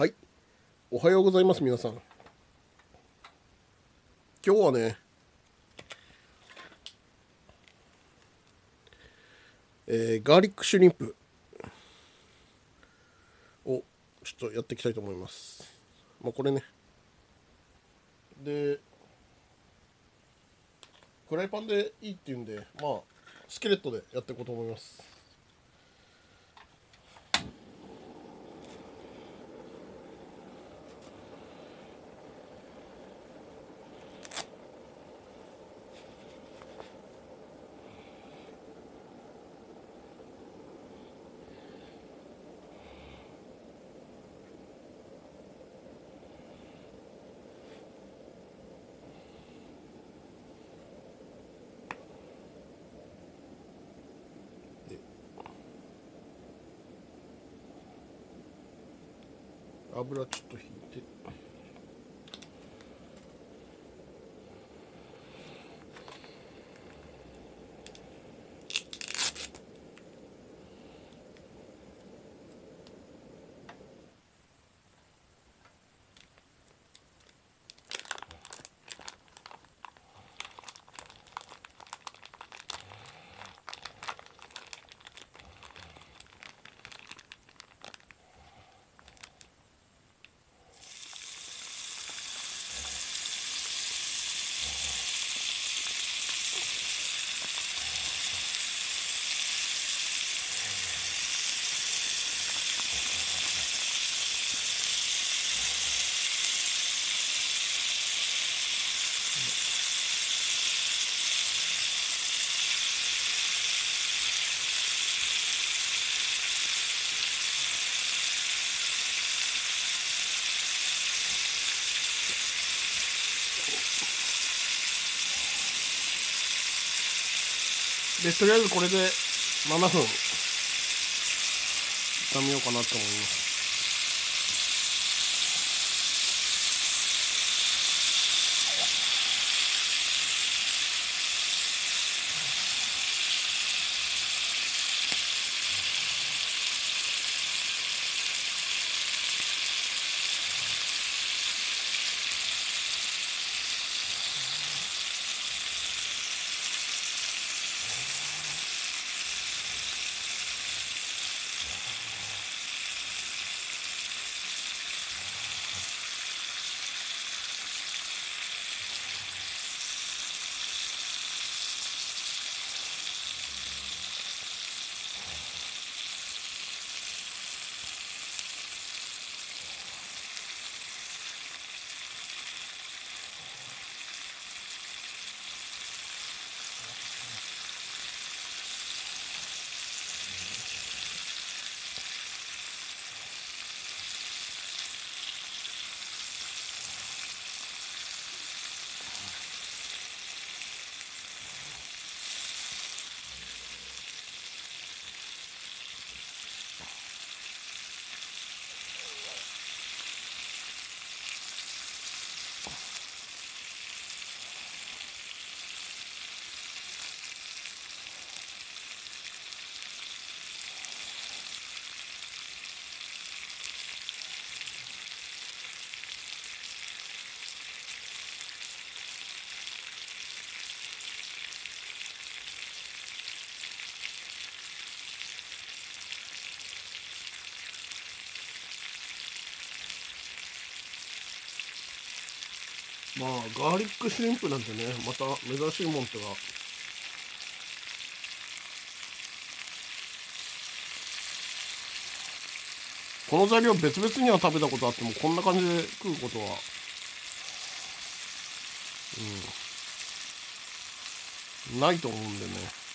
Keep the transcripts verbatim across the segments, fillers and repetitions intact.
はい、おはようございます、皆さん。今日はね、えーガーリックシュリンプをちょっとやっていきたいと思います。まあ、これね、で、フライパンでいいっていうんで、まあ、スキレットでやっていこうと思います。で、油ちょっと引いて、で、とりあえずこれでななふん炒めようかなと思います。まあ、ガーリックシュリンプなんてね、また珍しいもんっては、この材料別々には食べたことあっても、こんな感じで食うことは、うん、ないと思うんでね。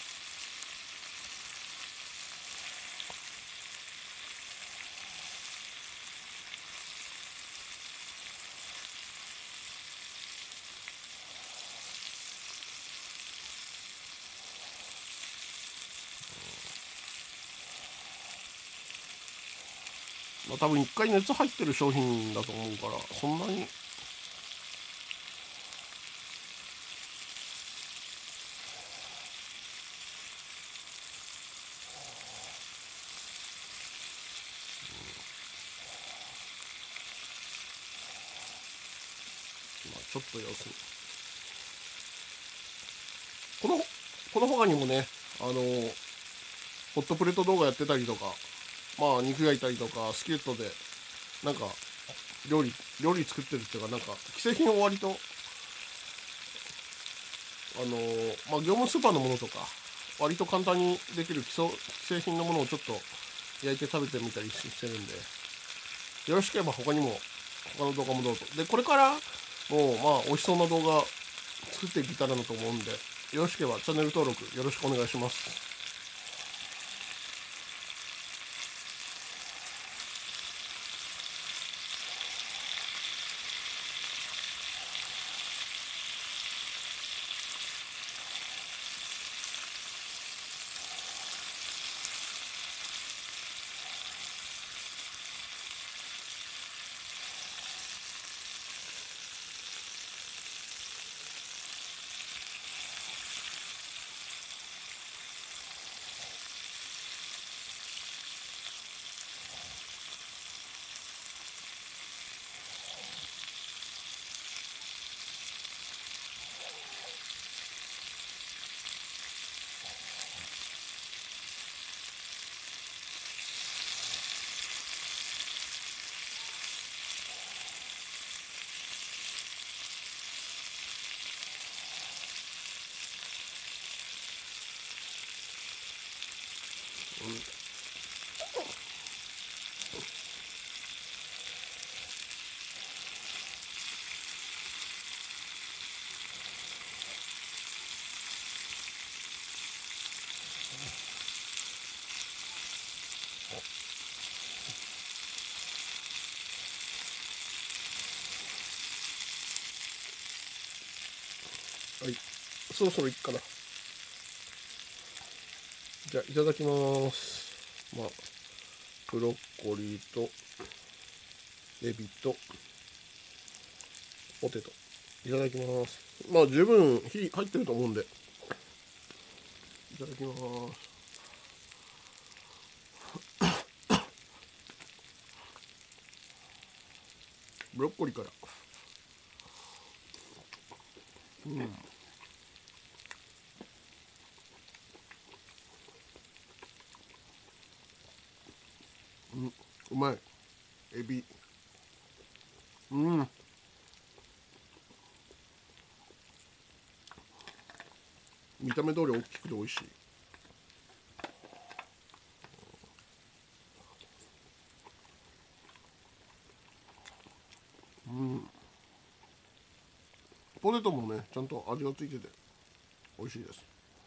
まあ、多分一回熱入ってる商品だと思うから、そんなにちょっと様子見。このこの他にもね、あのホットプレート動画やってたりとか、まあ肉焼いたりとか、スキレットでなんか料理料理作ってるっていうか、なんか既製品を割とあのまあ業務スーパーのものとか割と簡単にできる基礎既製品のものをちょっと焼いて食べてみたりしてるんで、よろしければ他にも他の動画もどうぞ。でこれからもうまあ美味しそうな動画作っていけたらなと思うんで、よろしければチャンネル登録よろしくお願いします。はい、そろそろいっかな。じゃあいただきます。まあブロッコリーとエビとポテトいただきます。まあ十分火入ってると思うんで、いただきます。ブロッコリーから、うん、うん、うまい。エビ、うん、見た目通り大きくて美味しい。うん、ポテトもねちゃんと味がついてて美味しいです。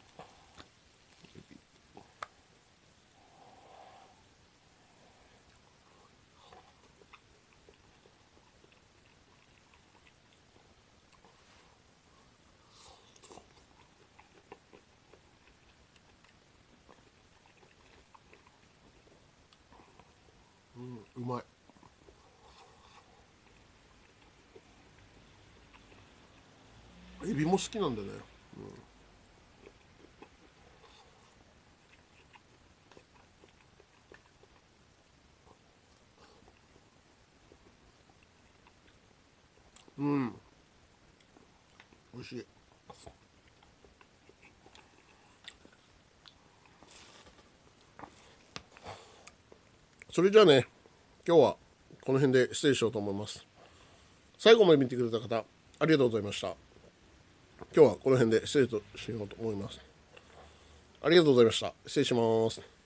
うん、うまい。エビも好きなんでね、うん、うん、美味しい。それじゃあね、今日はこの辺で失礼しようと思います。最後まで見てくれた方ありがとうございました。今日はこの辺で失礼としようと思います。ありがとうございました。失礼します。